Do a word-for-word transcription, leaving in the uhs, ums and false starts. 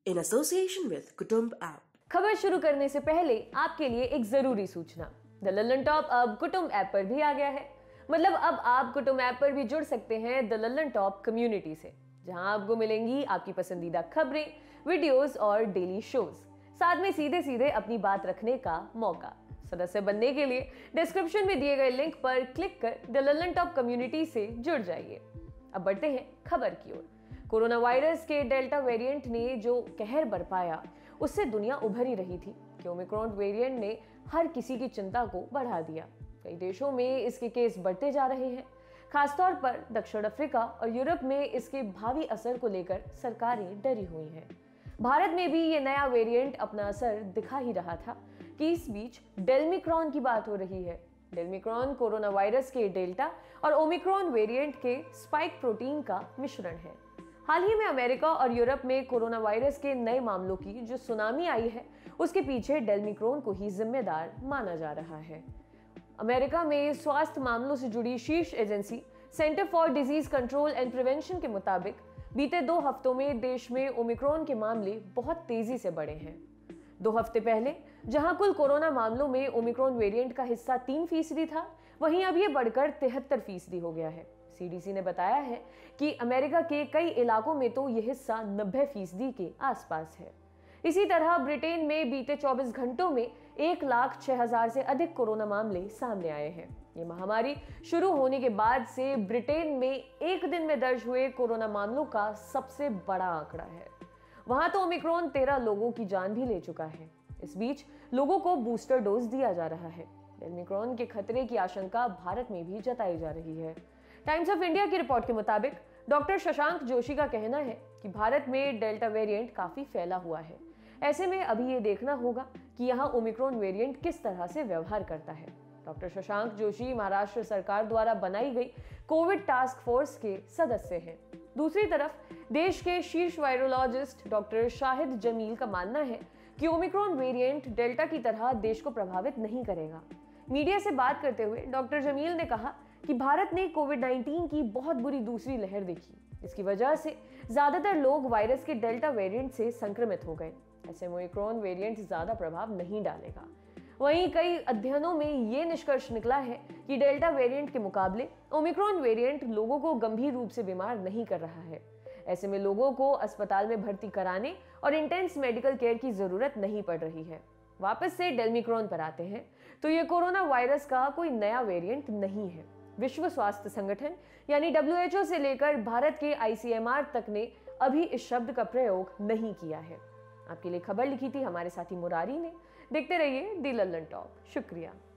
in association with Kutumb app. खबर शुरू करने से पहले आपके लिए एक जरूरी सूचना। द लल्लनटॉप अब कुटुंब ऐप पर भी आ गया है। मतलब अब आप कुटुंब ऐप पर भी जुड़ सकते हैं द लल्लनटॉप कम्युनिटी से, जहां आपको मिलेंगी आपकी पसंदीदा खबरें, वीडियोस और डेली शोज, साथ में सीधे सीधे अपनी बात रखने का मौका। सदस्य बनने के लिए डिस्क्रिप्शन में दिए गए लिंक पर क्लिक कर द लल्लनटॉप कम्युनिटी से जुड़ जाइए। अब बढ़ते हैं खबर की ओर। कोरोना वायरस के डेल्टा वेरिएंट ने जो कहर बरपाया, उससे दुनिया उभर ही रही थी कि ओमिक्रॉन वेरिएंट ने हर किसी की चिंता को बढ़ा दिया। कई देशों में इसके केस बढ़ते जा रहे हैं। खासतौर पर दक्षिण अफ्रीका और यूरोप में इसके भावी असर को लेकर सरकारें डरी हुई हैं। भारत में भी ये नया वेरिएंट अपना असर दिखा ही रहा था कि इस बीच डेल्मिक्रॉन की बात हो रही है। डेल्मिक्रॉन कोरोना वायरस के डेल्टा और ओमिक्रॉन वेरिएंट के स्पाइक प्रोटीन का मिश्रण है। हाल ही में अमेरिका और यूरोप में कोरोना वायरस के नए मामलों की जो सुनामी आई है, उसके पीछे डेल्मिक्रॉन को ही जिम्मेदार माना जा रहा है। अमेरिका में स्वास्थ्य मामलों से जुड़ी शीर्ष agency centre for disease control and prevention के मुताबिक बीते दो हफ्तों में देश में ओमिक्रॉन के मामले बहुत तेजी से बढ़े हैं। दो हफ्ते पहले जहां कुल कोरोना मामलों में ओमिक्रॉन वेरिएंट का हिस्सा तीन फीसदी था, वहीं अब ये बढ़कर तिहत्तर फीसदी हो गया है। सीडीसी ने बताया है कि अमेरिका के कई इलाकों में तो यह हिस्सा नब्बे फीसदी के आसपास है। इसी तरह ब्रिटेन में बीते चौबीस घंटों में एक लाख छह हजार से अधिक कोरोना मामले सामने आए हैं। ये महामारी शुरू होने के बाद से ब्रिटेन में एक दिन में दर्ज हुए कोरोना मामलों का सबसे बड़ा आंकड़ा है। वहां तो ओमिक्रॉन तेरह लोगों की जान भी ले चुका है। इस बीच लोगों को बूस्टर डोज दिया जा रहा है। डेल्मिक्रॉन के खतरे की आशंका भारत में भी जताई जा रही है। टाइम्स ऑफ इंडिया की रिपोर्ट के मुताबिक डॉक्टर शशांक जोशी का कहना है कि भारत में डेल्टा वेरिएंट काफी फैला हुआ है। ऐसे में अभी ये देखना होगा कि यहाँ ओमिक्रॉन वेरिएंट किस तरह से व्यवहार करता है। डॉक्टर शशांक जोशी महाराष्ट्र सरकार द्वारा बनाई गई कोविड टास्क फोर्स के सदस्य हैं। दूसरी तरफ देश के शीर्ष वायरोलॉजिस्ट डॉक्टर शाहिद जमील का मानना है कि ओमिक्रॉन वेरिएंट डेल्टा की तरह देश को प्रभावित नहीं करेगा। मीडिया से बात करते हुए डॉक्टर जमील ने कहा कि भारत ने कोविड नाइन्टीन की बहुत बुरी दूसरी लहर देखी। इसकी वजह से ज्यादातर लोग वायरस के डेल्टा वेरिएंट से संक्रमित हो गए। ऐसे में ओमिक्रॉन वेरिएंट ज्यादा प्रभाव नहीं डालेगा। वहीं कई अध्ययनों में ये निष्कर्ष निकला है कि डेल्टा वेरिएंट के मुकाबले ओमिक्रॉन वेरिएंट लोगों को गंभीर रूप से बीमार नहीं कर रहा है। ऐसे में लोगों को अस्पताल में भर्ती कराने और इंटेंस मेडिकल केयर की जरूरत नहीं पड़ रही है। वापस से डेल्मिक्रॉन पर आते हैं तो ये कोरोना वायरस का कोई नया वेरिएंट नहीं है। विश्व स्वास्थ्य संगठन यानी डब्ल्यू एच ओ से लेकर भारत के आई सी एम आर तक ने अभी इस शब्द का प्रयोग नहीं किया है। आपके लिए खबर लिखी थी हमारे साथी मुरारी ने। देखते रहिए द लल्लनटॉप। शुक्रिया।